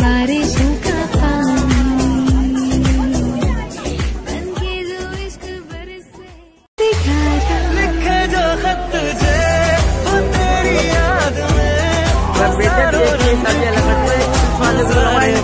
बारिशों का पानी बन के जो इश्क बरसे लिखे जो खत तुझे वो तेरी याद में।